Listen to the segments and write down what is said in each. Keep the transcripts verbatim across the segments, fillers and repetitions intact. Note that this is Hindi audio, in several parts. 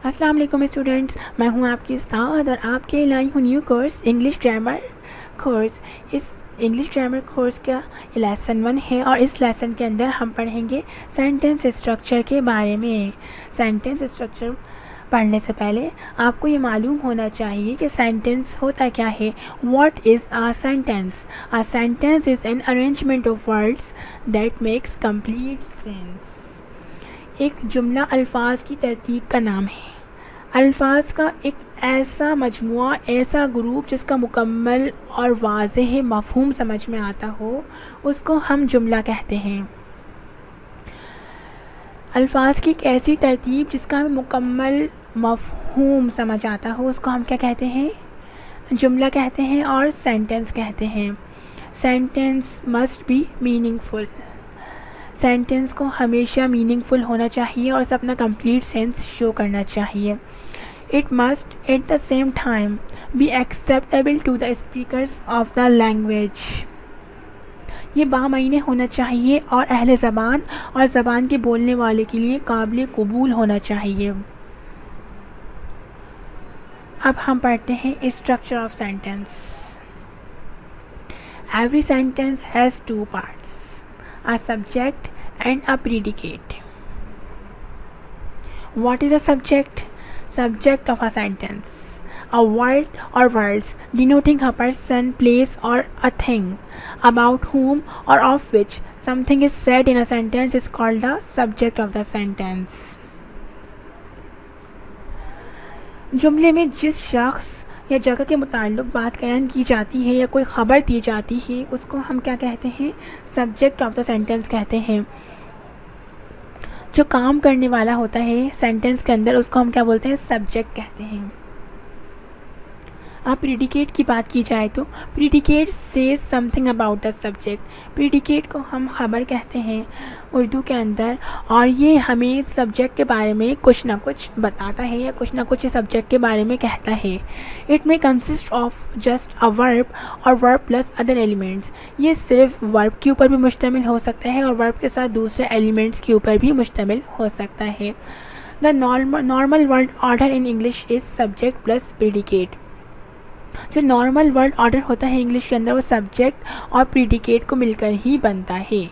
अस्सलाम वालेकुम स्टूडेंट्स, मैं हूं आपकी उस्ताद और आपके लिए लाई हूं new course English grammar course. इस इंग्लिश ग्रामर कोर्स का लेसन वन है और इस लेसन के अंदर हम पढ़ेंगे सेंटेंस स्ट्रक्चर के बारे में। सेंटेंस स्ट्रक्चर पढ़ने से पहले आपको ये मालूम होना चाहिए कि सेंटेंस होता क्या है। What is a sentence? A sentence is an arrangement of words that makes complete sense. एक जुमला अल्फाज की तरतीब का नाम है। अल्फाज का एक ऐसा मजमुआ, ऐसा ग्रुप जिसका मुकम्मल और वाज़ेह मफ़हूम समझ में आता हो, उसको हम जुमला कहते हैं। अल्फाज की एक ऐसी तरतीब जिसका हमें मुकम्मल मफ़हूम समझ आता हो, उसको हम क्या कहते हैं? जुमला कहते हैं और सेंटेंस कहते हैं। Sentence must be meaningful. Sentence को हमेशा मीनिंगफुल होना चाहिए और उसे अपना कंप्लीट सेंस शो करना चाहिए। It must at the same time be acceptable to the speakers of the language. ये बामईने होना चाहिए और अहले ज़बान और ज़बान के बोलने वाले के लिए काबिल कबूल होना चाहिए। अब हम पढ़ते हैं structure of sentence. Every sentence has two parts, a subject and a predicate. What is a subject? Subject of a sentence. A word or words denoting a person, place or a thing about whom or of which something is said in a sentence is called the subject of the sentence. जुमले में जिस शख्स या जगह के मुताल्लिक़ बात बयान की जाती है या कोई ख़बर दी जाती है, उसको हम क्या कहते हैं? सब्जेक्ट ऑफ द सेंटेंस कहते हैं। जो काम करने वाला होता है सेंटेंस के अंदर, उसको हम क्या बोलते हैं? सब्जेक्ट कहते हैं। अब प्रीडिकेट की बात की जाए तो predicate says something about the subject. Predicate को हम ख़बर कहते हैं उर्दू के अंदर, और ये हमें सब्जेक्ट के बारे में कुछ ना कुछ बताता है या कुछ ना कुछ सब्जेक्ट के बारे में कहता है। It may consist of just a verb और वर्ब प्लस अदर एलिमेंट्स। ये सिर्फ वर्ब के ऊपर भी मुश्तमिल हो सकता है और वर्ब के साथ दूसरे एलिमेंट्स के ऊपर भी मुश्तमिल हो सकता है। The normal word order in English is subject plus predicate. जो नॉर्मल वर्ड ऑर्डर होता है इंग्लिश के अंदर, वो सब्जेक्ट और प्रीडिकेट को मिलकर ही बनता है।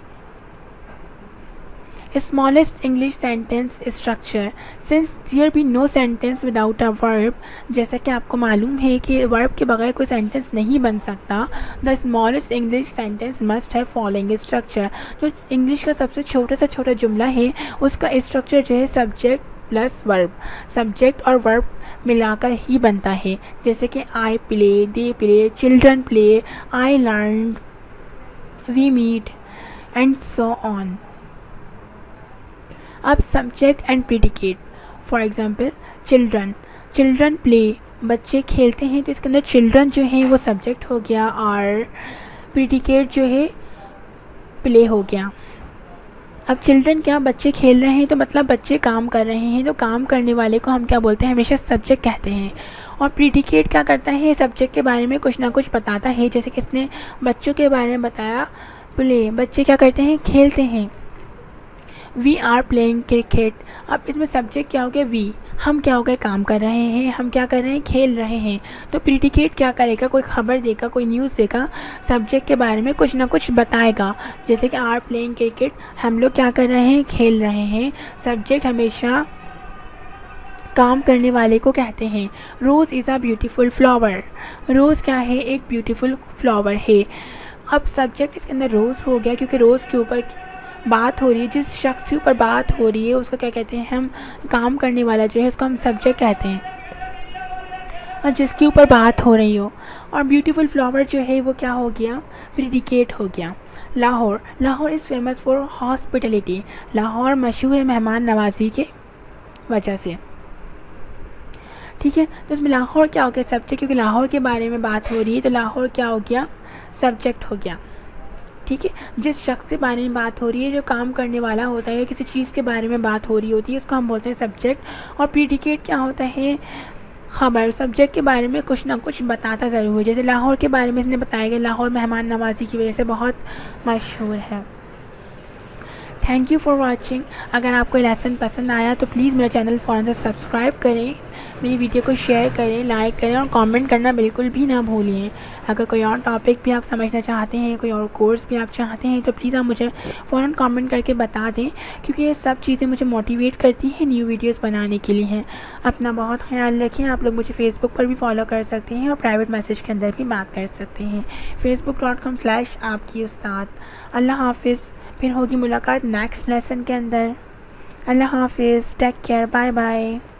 Smallest English sentence structure, since there be no sentence without a verb. जैसा कि आपको मालूम है कि वर्ब के बगैर कोई सेंटेंस नहीं बन सकता। The smallest English sentence must have following structure. जो इंग्लिश का सबसे छोटा सा छोटा जुमला है, उसका स्ट्रक्चर जो है सब्जेक्ट प्लस वर्ब, सब्जेक्ट और वर्ब मिलाकर ही बनता है। जैसे कि I play, they play, children play, I learn, we meet and so on. अब subject and predicate, for example children, children play, बच्चे खेलते हैं, तो इसके अंदर चिल्ड्रन जो है वो सब्जेक्ट हो गया और प्रीडिकेट जो है प्ले हो गया। अब चिल्ड्रन क्या, बच्चे खेल रहे हैं, तो मतलब बच्चे काम कर रहे हैं, तो काम करने वाले को हम क्या बोलते हैं? हमेशा सब्जेक्ट कहते हैं। और प्रीडिकेट क्या करता है? सब्जेक्ट के बारे में कुछ ना कुछ बताता है। जैसे कि इसने बच्चों के बारे में बताया, प्ले, बच्चे क्या करते हैं? खेलते हैं। We are playing cricket. अब इसमें सब्जेक्ट क्या हो गया? वी, हम क्या हो गए? काम कर रहे हैं, हम क्या कर रहे हैं? खेल रहे हैं। तो प्रीडिकेट क्या करेगा? कोई ख़बर देगा, कोई न्यूज़ देगा, सब्जेक्ट के बारे में कुछ ना कुछ बताएगा। जैसे कि आर प्लेइंग क्रिकेट, हम लोग क्या कर रहे हैं? खेल रहे हैं। सब्जेक्ट हमेशा काम करने वाले को कहते हैं। Rose is a beautiful flower. Rose क्या है? एक ब्यूटीफुल फ्लावर है। अब सब्जेक्ट इसके अंदर रोज़ हो गया, क्योंकि रोज़ के ऊपर बात हो रही है, जिस शख्स के ऊपर बात हो रही है उसको क्या कहते हैं? हम काम करने वाला जो है उसको हम सब्जेक्ट कहते हैं, और जिसके ऊपर बात हो रही हो। और ब्यूटीफुल फ्लावर जो है वो क्या हो गया? प्रीडिकेट हो गया। Lahore, Lahore is famous for hospitality. Lahore मशहूर है मेहमान नवाजी के वजह से। ठीक है, तो इसमें लाहौर क्या हो गया? सब्जेक्ट, क्योंकि लाहौर के बारे में बात हो रही है, तो लाहौर क्या हो गया? सब्जेक्ट हो गया। ठीक है, जिस शख्स के बारे में बात हो रही है, जो काम करने वाला होता है, किसी चीज़ के बारे में बात हो रही होती है, उसको हम बोलते हैं सब्जेक्ट। और प्रीडिकेट क्या होता है? ख़बर, सब्जेक्ट के बारे में कुछ ना कुछ बताता ज़रूर है। जैसे लाहौर के बारे में इसने बताया कि लाहौर मेहमान नवाजी की वजह से बहुत मशहूर है। Thank you for watching. अगर आपको लेसन पसंद आया तो प्लीज़ मेरा चैनल फ़ौरन से सब्सक्राइब करें, मेरी वीडियो को शेयर करें, लाइक करें और कमेंट करना बिल्कुल भी ना भूलिए। अगर कोई और टॉपिक भी आप समझना चाहते हैं, कोई और कोर्स भी आप चाहते हैं तो प्लीज़ आप मुझे फ़ौरन कमेंट करके बता दें, क्योंकि ये सब चीज़ें मुझे मोटिवेट करती हैं न्यू वीडियोज़ बनाने के लिए हैं। अपना बहुत ख्याल रखें। आप लोग मुझे फेसबुक पर भी फॉलो कर सकते हैं और प्राइवेट मैसेज के अंदर भी बात कर सकते हैं, फेसबुक डॉट कॉम स्लैश आपकी उस्ताद। अल्लाह हाफिज़। फिर होगी मुलाकात नेक्स्ट लेसन के अंदर। अल्लाह हाफिज़। Take care. Bye bye.